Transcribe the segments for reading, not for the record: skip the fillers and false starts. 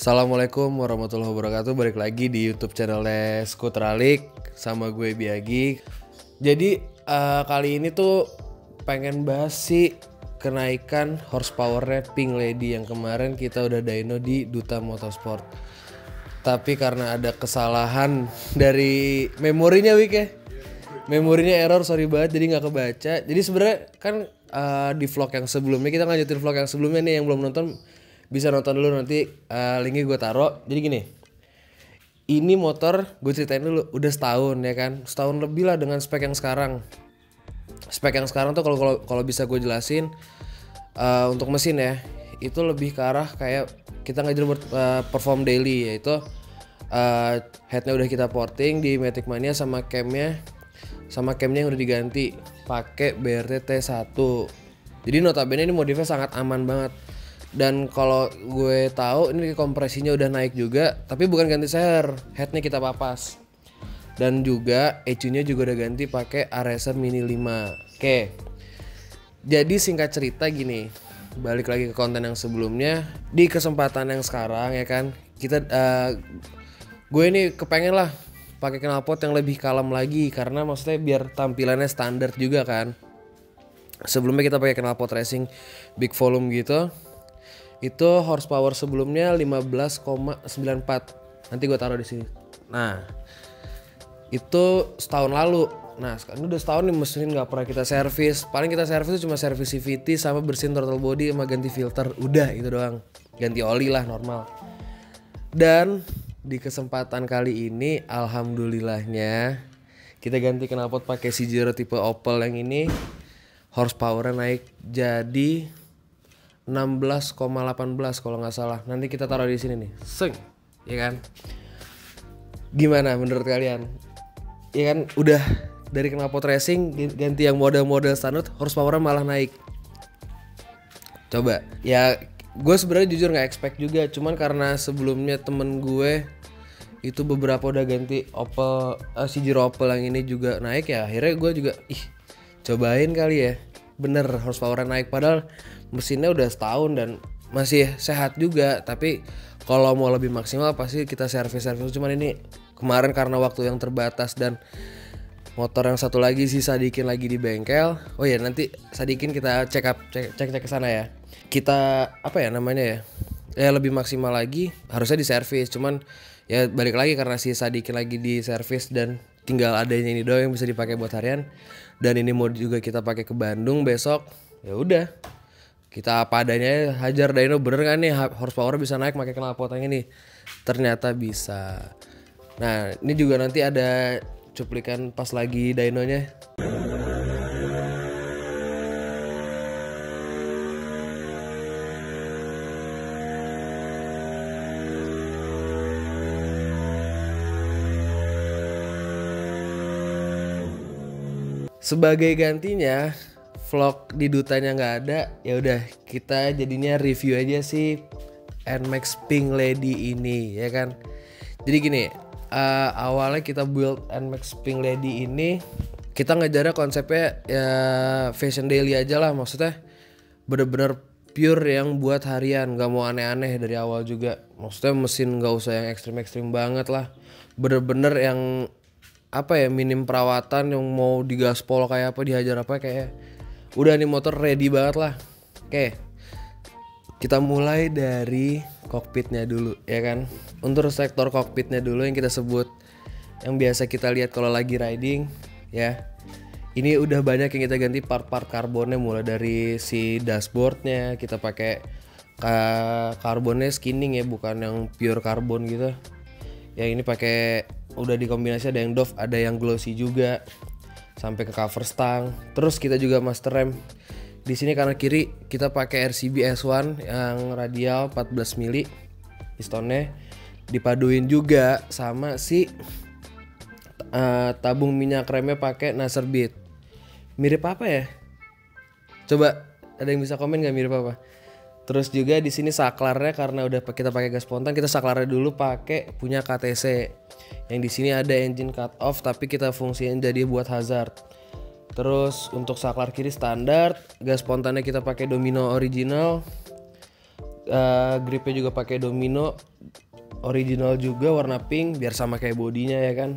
Assalamualaikum warahmatullahi wabarakatuh. Balik lagi di YouTube channelnya Skuteralik sama gue Biagi. Jadi kali ini tuh pengen bahas sih kenaikan horsepowernya Pink Lady yang kemarin kita udah dyno di Duta Motorsport. Tapi karena ada kesalahan dari memorinya Wik ya. Memorinya error, sorry banget jadi nggak kebaca. Jadi sebenarnya kan di vlog yang sebelumnya kita lanjutin vlog yang sebelumnya nih, yang belum nonton bisa nonton dulu, nanti linknya gue taruh. Jadi gini, ini motor gue ceritain dulu udah setahun ya kan, setahun lebih lah dengan spek yang sekarang. Spek yang sekarang tuh kalau bisa gue jelasin untuk mesin ya, itu lebih ke arah kayak kita ngejar perform daily, yaitu headnya udah kita porting di Matic Mania sama camnya yang udah diganti pakai BRT T1. Jadi notabene ini modifnya sangat aman banget. Dan kalau gue tahu ini kompresinya udah naik juga, tapi bukan ganti seher, headnya kita papas. Dan juga ECU-nya juga udah ganti pakai Aracer Mini 5. Oke. Jadi singkat cerita gini, balik lagi ke konten yang sebelumnya, di kesempatan yang sekarang ya kan, kita gue ini kepengen lah pakai knalpot yang lebih kalem lagi, karena maksudnya biar tampilannya standar juga kan. Sebelumnya kita pakai knalpot racing big volume gitu. Itu horsepower sebelumnya 15,94. Nanti gue taruh di sini. Nah, itu setahun lalu. Nah, sekarang udah setahun nih mesin nggak pernah kita servis. Paling kita servis cuma servis CVT sama bersihin throttle body sama ganti filter. Udah itu doang. Ganti oli lah normal. Dan di kesempatan kali ini, alhamdulillahnya kita ganti knalpot pakai C0 tipe Opel yang ini. Horsepowernya naik jadi 16,18 kalau nggak salah. Nanti kita taruh di sini nih. Seng, ya kan? Gimana menurut kalian? Ya kan udah dari knalpot racing ganti yang model-model standar, horsepowernya malah naik. Coba, ya gue sebenarnya jujur nggak expect juga, cuman karena sebelumnya temen gue itu beberapa udah ganti Opel, C0 Opel yang ini juga naik ya. Akhirnya gue juga cobain kali ya. Bener horsepowernya naik, padahal mesinnya udah setahun dan masih sehat juga. Tapi kalau mau lebih maksimal pasti kita servis. Cuman ini kemarin karena waktu yang terbatas dan motor yang satu lagi si Sadikin lagi di bengkel. Oh ya, nanti Sadikin kita cek ke sana ya. Kita apa ya namanya ya? Ya lebih maksimal lagi harusnya diservis. Cuman ya balik lagi karena si Sadikin lagi di servis dan tinggal adanya ini doang yang bisa dipakai buat harian. Dan ini mau juga kita pakai ke Bandung besok. Ya udah. Kita apa adanya, hajar dyno. Bener kan nih horsepower bisa naik pakai knalpot yang ini? Ternyata bisa. Nah, ini juga nanti ada cuplikan pas lagi dynonya. Sebagai gantinya, vlog di Dutanya nggak ada, ya udah kita jadinya review aja sih NMAX Pink Lady ini ya kan. Jadi gini, awalnya kita build NMAX Pink Lady ini, kita ngejarnya konsepnya ya fashion daily aja lah, maksudnya bener-bener pure yang buat harian, nggak mau aneh-aneh dari awal juga. Maksudnya mesin nggak usah yang ekstrim-ekstrim banget lah, bener-bener yang apa ya, minim perawatan, yang mau digaspol kayak apa, dihajar apa, kayak udah nih motor ready banget lah. Oke, kita mulai dari kokpitnya dulu ya kan. Untuk sektor kokpitnya dulu yang kita sebut, yang biasa kita lihat kalau lagi riding ya. Ini udah banyak yang kita ganti part-part karbonnya, mulai dari si dashboardnya kita pakai karbonnya skinning ya, bukan yang pure karbon gitu. Yang ini pakai udah dikombinasi, ada yang doff, ada yang glossy juga, sampai ke cover stang. Terus kita juga master rem. Di sini kanan kiri kita pakai RCB S1 yang radial 14 mili pistonnya, dipaduin juga sama si tabung minyak remnya pakai Nasser Beat. Mirip apa ya? Coba ada yang bisa komen nggak mirip apa? Terus juga di sini saklarnya, karena udah kita pakai gas spontan, kita saklarnya dulu pakai punya KTC. Yang di sini ada engine cut off tapi kita fungsiin jadi buat hazard. Terus untuk saklar kiri standar, gas spontannya kita pakai Domino original. gripnya juga pakai Domino original juga warna pink biar sama kayak bodinya ya kan.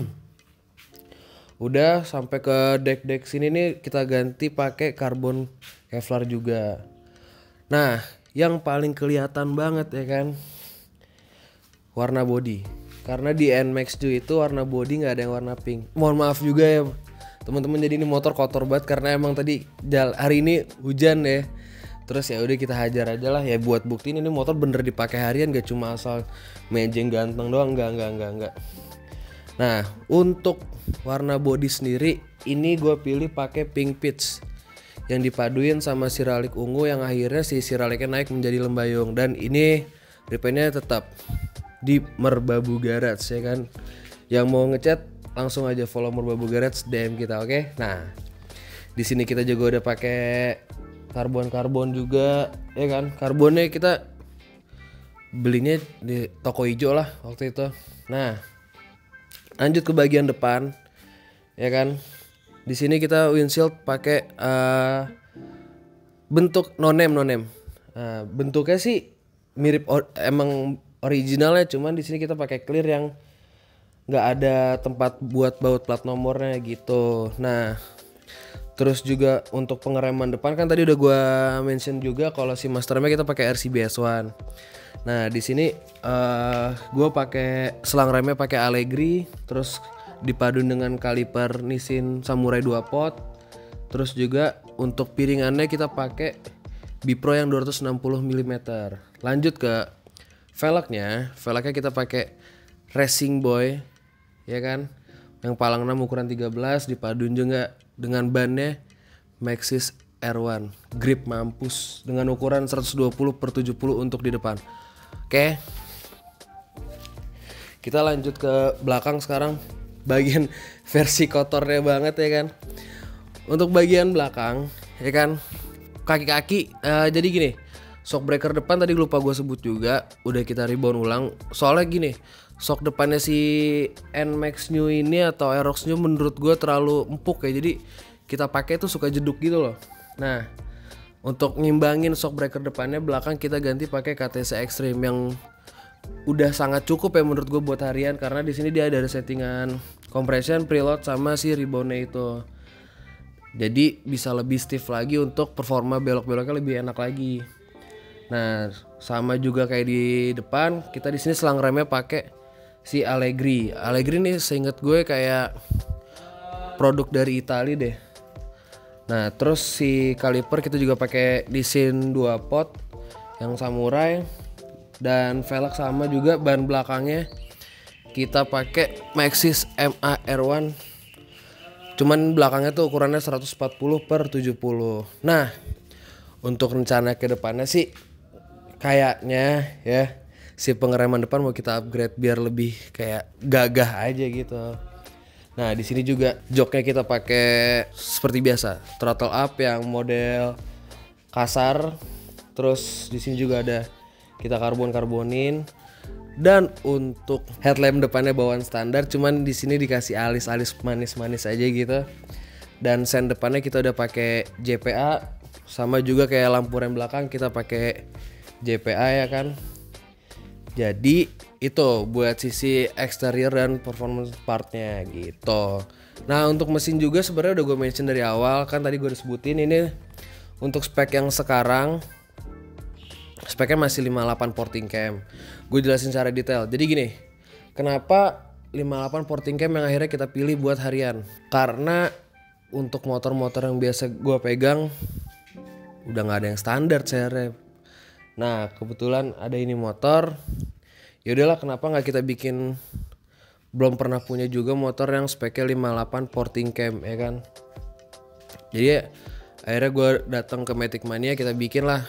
Udah sampai ke deck sini nih kita ganti pakai karbon Kevlar juga. Nah, yang paling kelihatan banget ya kan warna body. Karena di NMAX 2 itu warna body nggak ada yang warna pink. Mohon maaf juga ya teman-teman, jadi ini motor kotor banget karena emang tadi hari ini hujan ya. Terus ya udah kita hajar aja lah ya buat buktiin ini motor bener dipakai harian, gak cuma asal mejeng ganteng doang, enggak. Nah, untuk warna body sendiri ini gue pilih pakai pink peach yang dipaduin sama siralik ungu yang akhirnya si siraliknya naik menjadi lembayung. Dan ini repaintnya tetap di Merbabu Garage ya kan. Yang mau ngecat langsung aja follow Merbabu Garage, DM kita, oke? Nah, di sini kita juga udah pakai karbon juga ya kan. Karbonnya kita belinya di toko hijau lah waktu itu. Nah, lanjut ke bagian depan ya kan. Di sini kita windshield pakai bentuk no name. Bentuknya sih mirip emang originalnya, cuman di sini kita pakai clear yang nggak ada tempat buat baut plat nomornya gitu. Nah, terus juga untuk pengereman depan kan tadi udah gua mention juga kalau si master remnya kita pakai RCBS1. Nah, di sini gua pakai selang remnya pakai Allegri, terus dipadun dengan kaliper Nissin Samurai 2 pot. Terus juga untuk piringannya kita pakai Bipro yang 260 mm. Lanjut ke velgnya kita pakai Racing Boy ya kan. Yang palang 6 ukuran 13 dipadun juga dengan bannya Maxxis R1 grip mampus dengan ukuran 120/70 untuk di depan. Oke. Kita lanjut ke belakang sekarang. Bagian versi kotornya banget ya kan. Untuk bagian belakang ya kan, kaki-kaki jadi gini, shock breaker depan tadi lupa gue sebut juga, udah kita rebound ulang. Soalnya gini, shock depannya si NMAX New ini atau Aerox New menurut gue terlalu empuk ya, jadi kita pakai tuh suka jeduk gitu loh. Nah, untuk ngimbangin shock breaker depannya, belakang kita ganti pakai KTC Extreme yang udah sangat cukup ya menurut gue buat harian, karena di sini dia ada settingan compression, preload sama si reboundnya itu. Jadi bisa lebih stiff lagi untuk performa belok-beloknya lebih enak lagi. Nah, sama juga kayak di depan, kita di sini selang remnya pakai si Allegri. Allegri nih seinget gue kayak produk dari Italia deh. Nah, terus si kaliper kita juga pakai Nissin 2 pot yang Samurai. Dan velg sama juga, ban belakangnya kita pakai Maxxis MA R1. Cuman belakangnya tuh ukurannya 140/70. Nah, untuk rencana ke depannya sih kayaknya ya si pengereman depan mau kita upgrade biar lebih kayak gagah aja gitu. Nah, di sini juga joknya kita pakai seperti biasa, throttle up yang model kasar. Terus di sini juga ada kita karbonin. Dan untuk headlamp depannya bawaan standar, cuman di sini dikasih alis-alis manis-manis aja gitu. Dan sen depannya kita udah pakai JPA, sama juga kayak lampu rem belakang kita pakai JPA ya kan. Jadi itu buat sisi eksterior dan performance partnya gitu. Nah, untuk mesin juga sebenarnya udah gue mention dari awal kan, tadi gue udah sebutin ini untuk spek yang sekarang. Speknya masih 58 porting cam. Gue jelasin secara detail. Jadi gini, kenapa 58 porting cam yang akhirnya kita pilih buat harian? Karena untuk motor-motor yang biasa gue pegang udah nggak ada yang standar CR. Nah, kebetulan ada ini motor. Ya udahlah, kenapa nggak kita bikin, belum pernah punya juga motor yang speknya 58 porting cam ya kan. Jadi akhirnya gue datang ke Matic Mania, kita bikin lah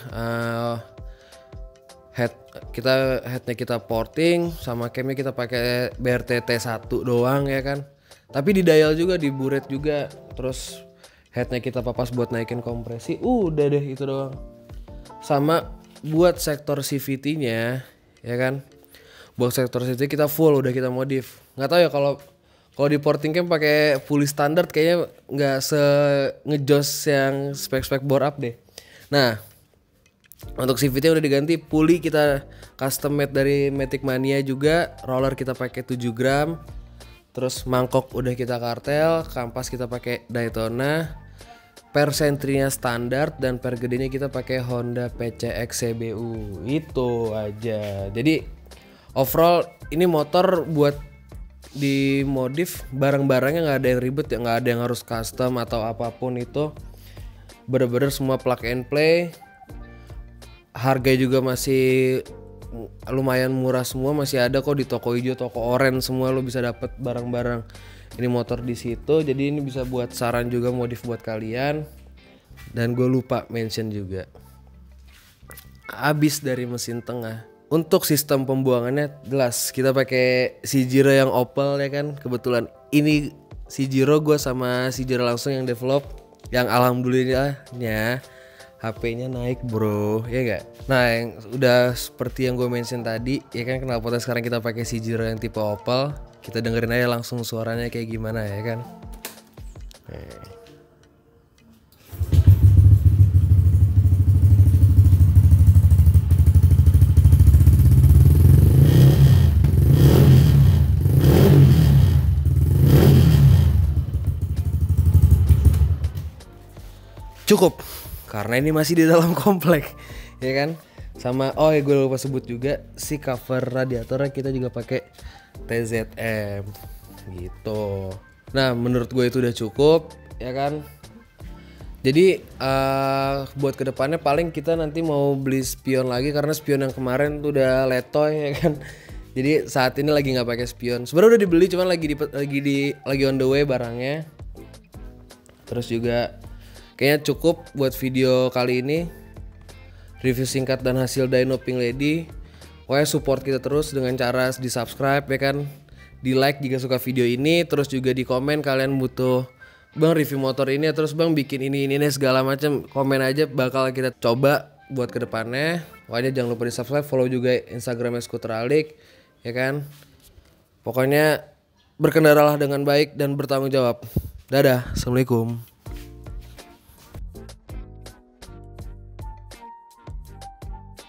headnya kita porting, sama camnya kita pakai BRT T1 doang ya kan. Tapi di dial juga, di buret juga. Terus headnya kita papas buat naikin kompresi. Udah deh itu doang. Sama buat sektor CVT-nya ya kan. Buat sektor CVT kita full udah kita modif. Nggak tahu ya kalau di porting cam pakai fully standard kayaknya nggak se ngejos yang spek-spek bore up deh. Nah, Untuk CVT udah diganti, puli kita custom made dari Matic Mania juga, roller kita pakai 7 gram. Terus mangkok udah kita kartel, kampas kita pakai Daytona, per sentrinya standar dan per gedenya kita pakai Honda PCX CBU. Itu aja. Jadi overall ini motor buat dimodif, barang-barangnya nggak ada yang ribet ya, nggak ada yang harus custom atau apapun itu. Bener-bener semua plug and play. Harga juga masih lumayan murah semua, masih ada kok di toko hijau, toko orange semua lo bisa dapet barang-barang ini motor di situ. Jadi ini bisa buat saran juga modif buat kalian. Dan gue lupa mention juga, abis dari mesin tengah. Untuk sistem pembuangannya jelas kita pakai Cjiro yang Opel ya kan. Kebetulan ini Cjiro gue sama Cjiro langsung yang develop, yang alhamdulillahnya HP-nya naik bro, ya gak? Nah yang udah seperti yang gue mention tadi ya kan, knalpotnya sekarang kita pakai Cjiro yang tipe Opel. Kita dengerin aja langsung suaranya kayak gimana ya kan. Cukup, karena ini masih di dalam komplek, ya kan. Sama gue lupa sebut juga, si cover radiatornya kita juga pakai TZM gitu. Nah menurut gue itu udah cukup, ya kan. Jadi buat kedepannya paling kita nanti mau beli spion lagi, karena spion yang kemarin tuh udah letoy ya kan. Jadi saat ini lagi nggak pakai spion. Sebenarnya udah dibeli, cuman lagi on the way barangnya. Terus juga kayaknya cukup buat video kali ini. Review singkat dan hasil dyno Pink Lady. Pokoknya support kita terus dengan cara di subscribe ya kan. Di like jika suka video ini. Terus juga di komen kalian butuh bang review motor ini, terus bang bikin ini segala macam. Komen aja, bakal kita coba buat kedepannya. Pokoknya jangan lupa di subscribe. Follow juga Instagramnya Skuteralik ya kan. Pokoknya berkendaralah dengan baik dan bertanggung jawab. Dadah, assalamualaikum.